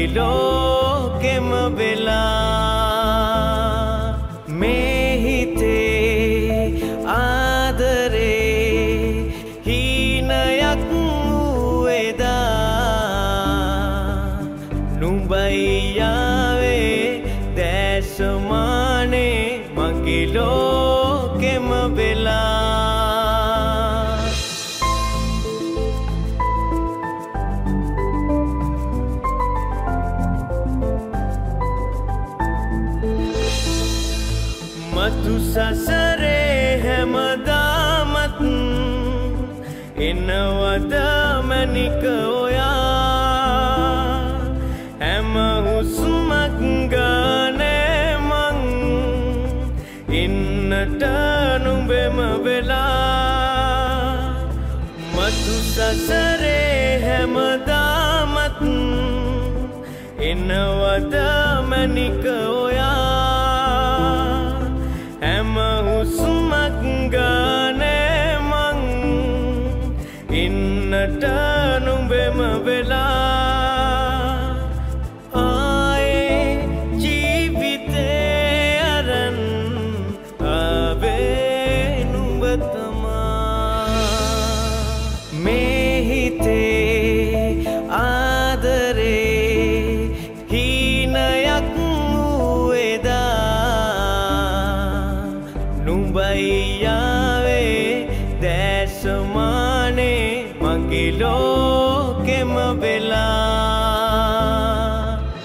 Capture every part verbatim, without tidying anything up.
මගේ ලෝකෙම වෙලා මේ හිතේ ආදරේ හීනයක් වේදා නුඹයි යාවේ දැසමානේ මගේ ලෝකෙම වෙලා मधु ससरे හැමදාමත් එනවද මැනික ඔයා හැම හුස්මක් ගානේ මං ඉන්නට නුඹෙම වෙලා මధు සසරේ හැමදාමත් එනවද මැනික ඔයා හැම හුස්මක් ගානේ මං ඉන්නට නුඹෙම වෙලා ආයේ ජීවිතේ අරන් ආවේ නුඹ තමා මේ හිතේ ආදරේ හීනයක් නුඹයි යාවේ දැසමානේ මගේ ලෝකෙම වෙලා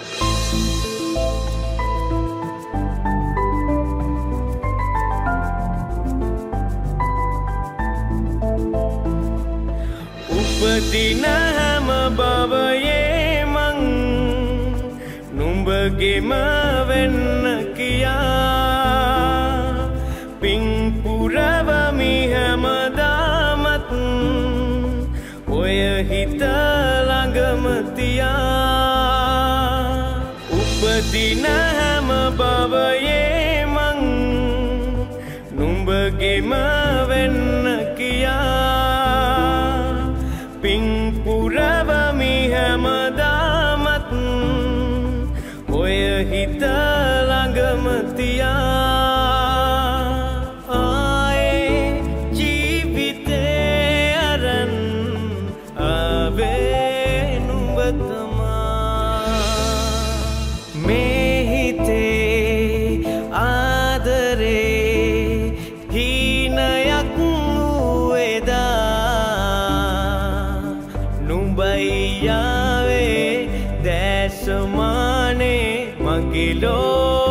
උපදින හැම භවයේ මං නුඹගෙම වෙන්න කියා පිං පුරවමි හැමදාමත් ඔය හිත ළඟම තියා උපදින හැම භවයේ මං නුඹගෙම වෙන්න කියා පිං පුරවමි හැමදාමත් ඔය හිත ළඟම තියා මේ හිතේ ආදරේ හීනයක් වේදා නුඹයි යාවේ දැසමානේ මගේ ලෝ